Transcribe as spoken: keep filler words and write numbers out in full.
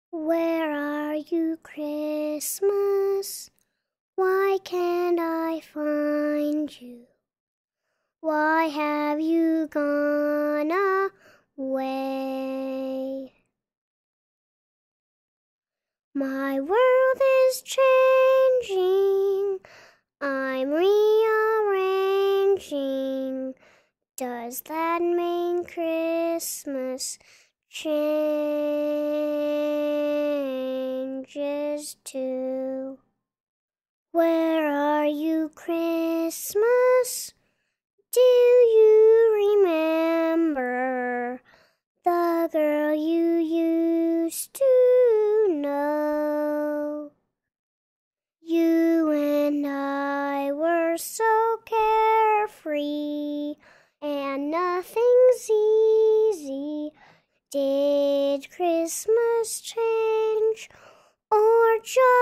Where are you, Christmas? Why can't I find you? Why have you gone away? My world is changing, I'm rearranging. Does that mean Christmas changes too? Where are you, Christmas? Do you remember the girl you used to know? You and I were so carefree, and nothing's easy. Did Christmas change or just